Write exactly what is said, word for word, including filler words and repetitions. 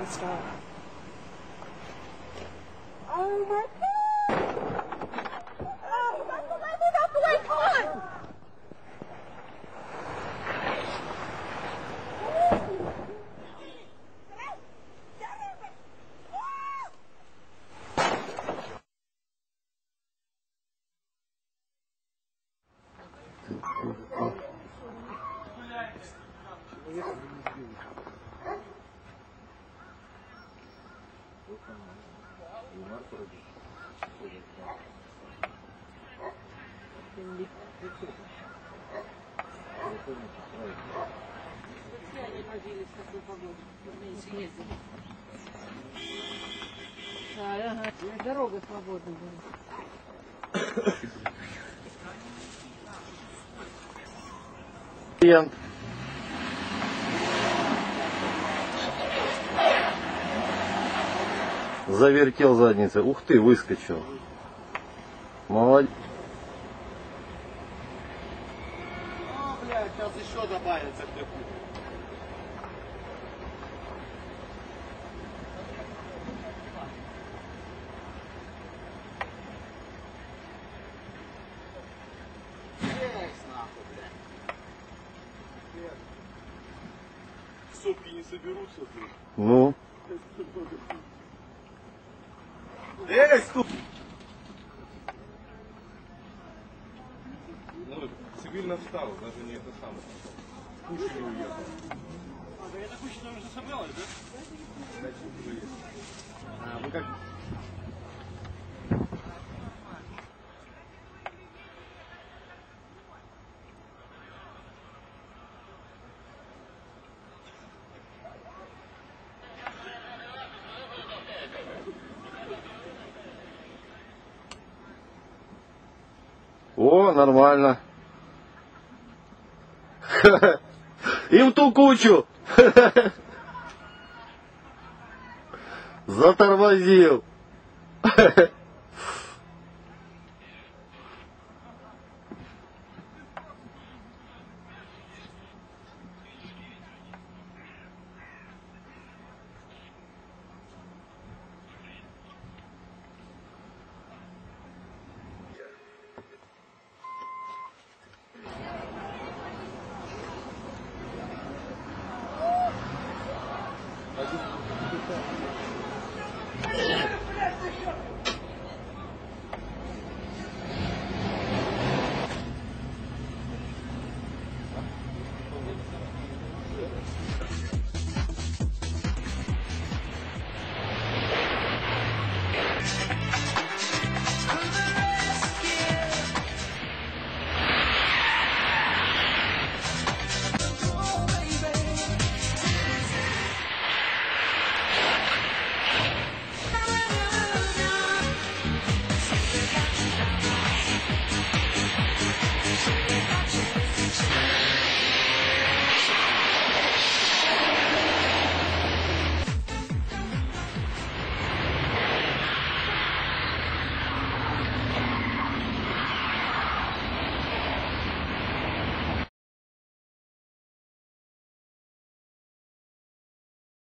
stop. Oh my God! Oh, that's the way, move out the way, come on! Дорога свободна была. Клиент. Завертел задницей. Ух ты, выскочил. Молодец. А, блядь, сейчас еще добавится к такому. Сопки не соберутся тут. Ну. Эй, стоп! Ну, цивильно встал, даже не это самое. Куча не уехал. А, да эта куча там уже собралась, да? Дальше уже есть. А, вы как... О, нормально. И в ту кучу. Затормозил.